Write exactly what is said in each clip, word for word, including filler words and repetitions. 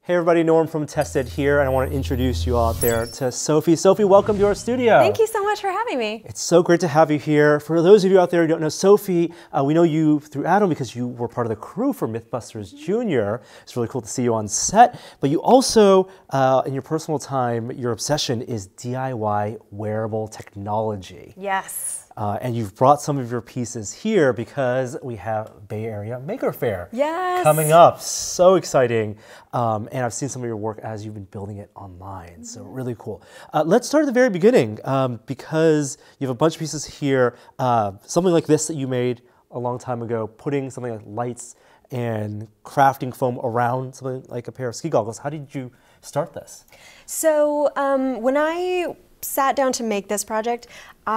Hey everybody, Norm from Tested here, and I want to introduce you out there to Sophy. Sophy, welcome to our studio. Thank you so much for having me. It's so great to have you here. For those of you out there who don't know Sophy, uh, we know you through Adam because you were part of the crew for Mythbusters Junior It's really cool to see you on set, but you also, uh, in your personal time, your obsession is D I Y wearable technology. Yes. Uh, and you've brought some of your pieces here because we have Bay Area Maker Faire yes. coming up. So exciting. Um, and I've seen some of your work as you've been building it online. Mm-hmm. So really cool. Uh, let's start at the very beginning um, because you have a bunch of pieces here. Uh, something like this that you made a long time ago, putting something like lights and crafting foam around something like a pair of ski goggles. How did you start this? So um, when I sat down to make this project,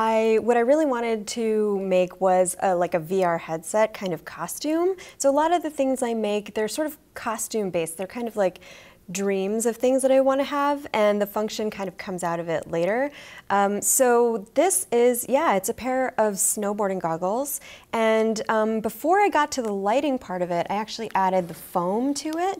I what I really wanted to make was a, like a V R headset kind of costume. So a lot of the things I make, they're sort of costume based. They're kind of like dreams of things that I want to have, and the function kind of comes out of it later. Um, so this is, yeah, it's a pair of snowboarding goggles. And um, before I got to the lighting part of it, I actually added the foam to it.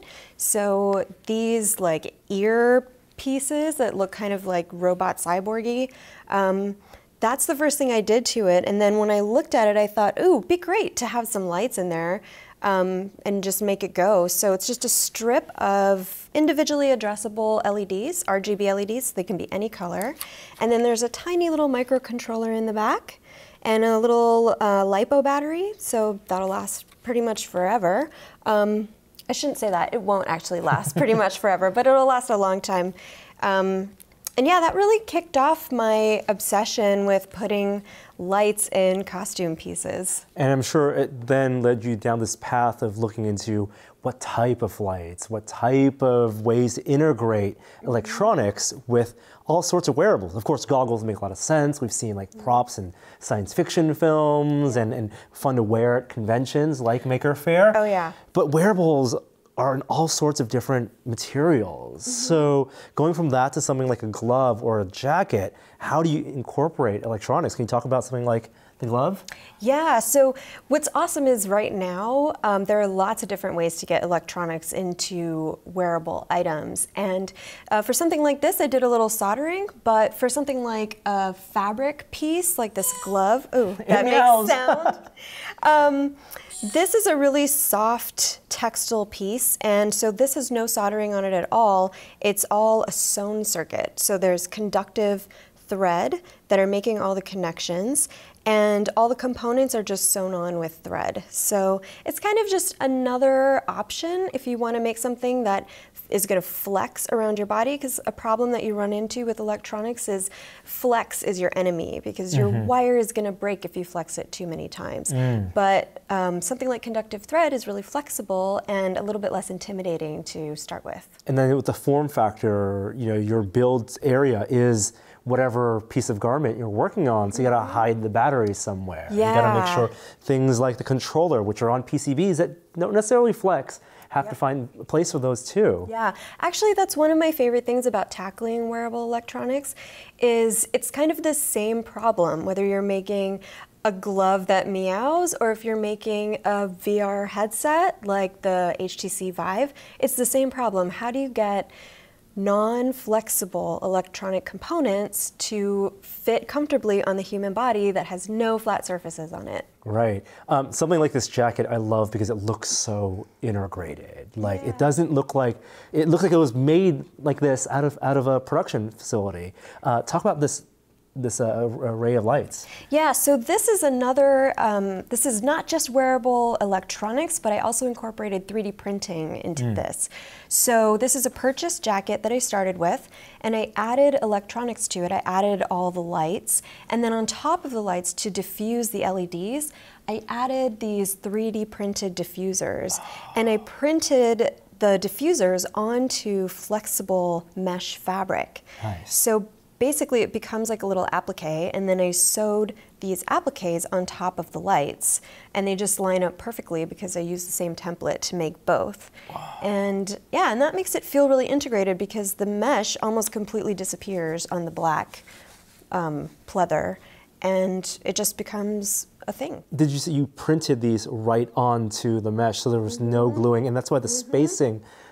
So these like ear pieces that look kind of like robot cyborgy. Um, that's the first thing I did to it. And then when I looked at it, I thought, ooh, it'd be great to have some lights in there um, and just make it go. So it's just a strip of individually addressable L E Ds, R G B L E Ds. They can be any color. And then there's a tiny little microcontroller in the back and a little uh, LiPo battery. So that'll last pretty much forever. Um, I shouldn't say that. It won't actually last pretty much forever, but it'll last a long time. Um, and yeah, that really kicked off my obsession with putting lights in costume pieces. And I'm sure it then led you down this path of looking into what type of lights, what type of ways to integrate electronics with all sorts of wearables. Of course, goggles make a lot of sense. We've seen like props in science fiction films and, and fun to wear at conventions like Maker Faire. Oh yeah. But wearables are in all sorts of different materials. Mm-hmm. So going from that to something like a glove or a jacket, how do you incorporate electronics? Can you talk about something like the glove? Yeah, so what's awesome is right now, um, there are lots of different ways to get electronics into wearable items. And uh, for something like this, I did a little soldering, but for something like a fabric piece, like this glove, ooh, that makes sound. um, This is a really soft textile piece, and so this has no soldering on it at all. It's all a sewn circuit. So there's conductive thread that are making all the connections, and all the components are just sewn on with thread. So it's kind of just another option if you want to make something that is going to flex around your body, because a problem that you run into with electronics is flex is your enemy, because your mm-hmm. wire is going to break if you flex it too many times. Mm. But um, something like conductive thread is really flexible and a little bit less intimidating to start with. And then with the form factor, you know, your build area is whatever piece of garment you're working on, so you gotta hide the battery somewhere. Yeah. You gotta make sure things like the controller, which are on P C Bs that don't necessarily flex, have yep. to find a place for those too. Yeah, actually that's one of my favorite things about tackling wearable electronics is it's kind of the same problem, whether you're making a glove that meows or if you're making a V R headset like the H T C Vive, it's the same problem. How do you get non-flexible electronic components to fit comfortably on the human body that has no flat surfaces on it? Right. Um, something like this jacket I love because it looks so integrated. Like yeah. it doesn't look like, it looks like it was made like this out of, out of a production facility. Uh, talk about this this uh, array of lights. Yeah, so this is another, um, this is not just wearable electronics, but I also incorporated three D printing into mm. this. So this is a purchased jacket that I started with, and I added electronics to it. I added all the lights, and then on top of the lights to diffuse the L E Ds, I added these three D printed diffusers, wow. and I printed the diffusers onto flexible mesh fabric. Nice. So basically it becomes like a little applique, and then I sewed these appliques on top of the lights, and they just line up perfectly because I used the same template to make both. Wow. And yeah, and that makes it feel really integrated because the mesh almost completely disappears on the black um, pleather, and it just becomes a thing. Did you say you printed these right onto the mesh, so there was mm-hmm. no gluing, and that's why the mm-hmm. spacing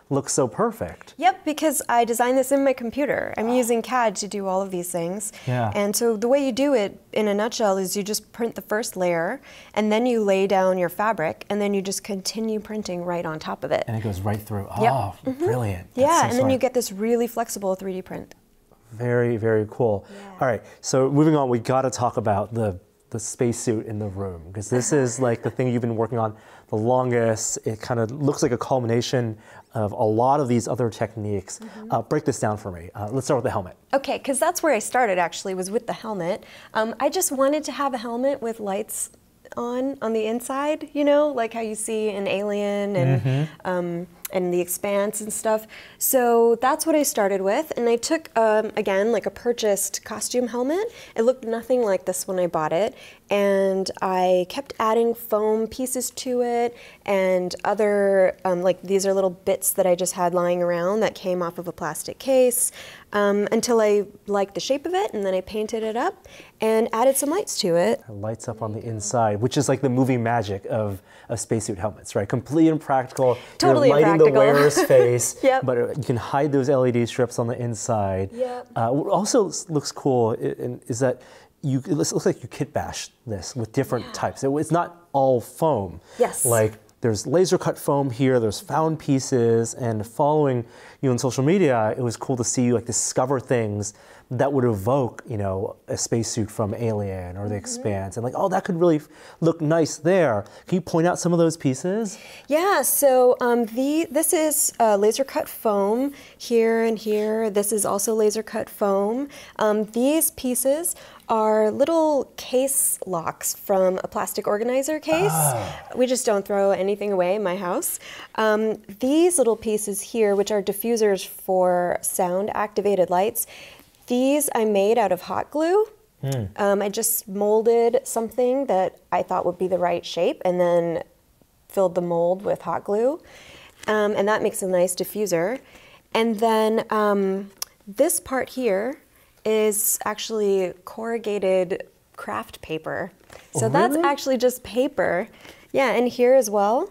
looks so perfect. Yep, because I designed this in my computer. I'm using C A D to do all of these things. Yeah. And so the way you do it, in a nutshell, is you just print the first layer, and then you lay down your fabric, and then you just continue printing right on top of it. And it goes right through. Yep. Oh, Mm-hmm. brilliant. Yeah, That's so and then smart. you get this really flexible three D print. Very, very cool. Yeah. All right, so moving on, we got to talk about the the spacesuit in the room, because this is like the thing you've been working on the longest. It kind of looks like a culmination of a lot of these other techniques. Mm-hmm. uh, break this down for me. Uh, let's start with the helmet. Okay, because that's where I started actually, was with the helmet. Um, I just wanted to have a helmet with lights on on the inside, you know, like how you see in Alien and mm-hmm. um, and The Expanse and stuff. So that's what I started with, and I took um, again like a purchased costume helmet. It looked nothing like this when I bought it, and I kept adding foam pieces to it and other um, like these are little bits that I just had lying around that came off of a plastic case um, until I liked the shape of it, and then I painted it up and added some lights to it. It lights up on the inside, which is like the movie magic of, of spacesuit helmets, right? Complete and practical. Totally You're lighting impractical. the wearer's face, Yep. but you can hide those L E D strips on the inside. Yep. Uh, what also looks cool is that you, it looks like you kit bash this with different Yeah. types. It, it's not all foam. Yes. Like there's laser cut foam here, there's found pieces, and following you on social media, it was cool to see you like discover things that would evoke, you know, a spacesuit from Alien or The mm-hmm. Expanse, and like, oh, that could really look nice there. Can you point out some of those pieces? Yeah, so um, the this is uh, laser cut foam here and here. This is also laser cut foam. Um, these pieces are little case locks from a plastic organizer case. Oh. We just don't throw anything away in my house. Um, these little pieces here, which are diffusers for sound activated lights, these I made out of hot glue. Mm. Um, I just molded something that I thought would be the right shape and then filled the mold with hot glue. Um, and that makes a nice diffuser. And then um, this part here is actually corrugated craft paper. So oh, that's really? actually just paper. Yeah, and here as well,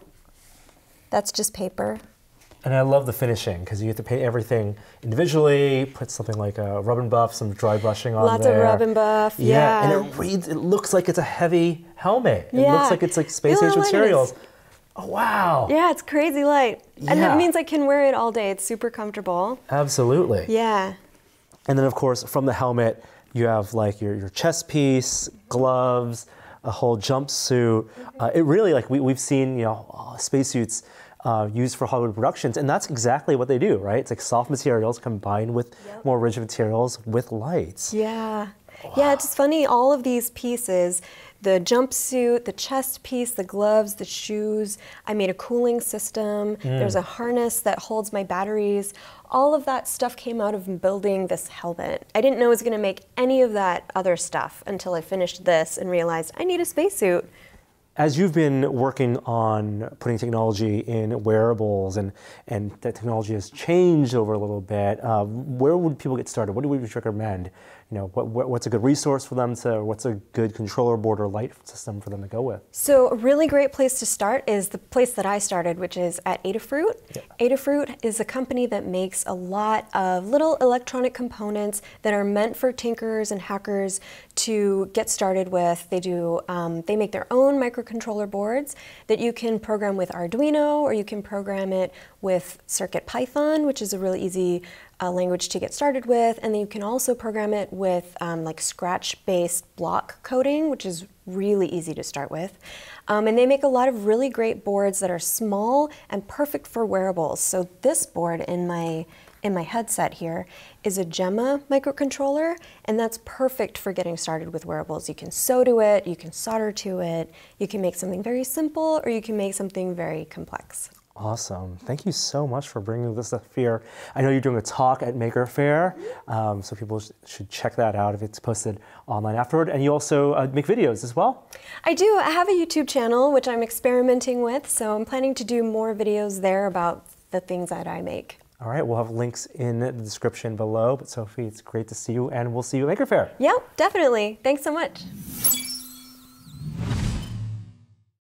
that's just paper. And I love the finishing, because you have to paint everything individually, put something like a rub and buff, some dry brushing on Lots there. of rub and buff, yeah. Yeah, and it reads, it looks like it's a heavy helmet. It yeah. looks like it's like space age materials. Oh, wow. Yeah, it's crazy light. Yeah. And that means I can wear it all day. It's super comfortable. Absolutely. Yeah. And then, of course, from the helmet, you have like your, your chest piece, gloves, a whole jumpsuit. Mm-hmm. Uh, it really, like we, we've seen, you know, uh, spacesuits uh, used for Hollywood productions, and that's exactly what they do, right? It's like soft materials combined with yep. more rigid materials with lights. Yeah. Wow. Yeah, it's funny, all of these pieces, the jumpsuit, the chest piece, the gloves, the shoes, I made a cooling system, mm. there's a harness that holds my batteries. All of that stuff came out of building this helmet. I didn't know I was going to make any of that other stuff until I finished this and realized I need a spacesuit. As you've been working on putting technology in wearables, and, and that technology has changed over a little bit, uh, where would people get started? What do we recommend? You know, what, what, what's a good resource for them to, what's a good controller board or light system for them to go with? So a really great place to start is the place that I started, which is at Adafruit. Yeah. Adafruit is a company that makes a lot of little electronic components that are meant for tinkerers and hackers to get started with. They do, um, they make their own microcontroller boards that you can program with Arduino, or you can program it with CircuitPython, which is a really easy uh, language to get started with. And then you can also program it with um, like Scratch-based block coding, which is really easy to start with. Um, and they make a lot of really great boards that are small and perfect for wearables. So this board in my in my headset here is a Gemma microcontroller, and that's perfect for getting started with wearables. You can sew to it, you can solder to it, you can make something very simple, or you can make something very complex. Awesome. Thank you so much for bringing this up here. I know you're doing a talk at Maker Faire, um, so people sh should check that out if it's posted online afterward. And you also uh, make videos as well? I do. I have a YouTube channel, which I'm experimenting with, so I'm planning to do more videos there about the things that I make. All right, we'll have links in the description below. But Sophie, it's great to see you, and we'll see you at Maker Faire. Yep, definitely. Thanks so much.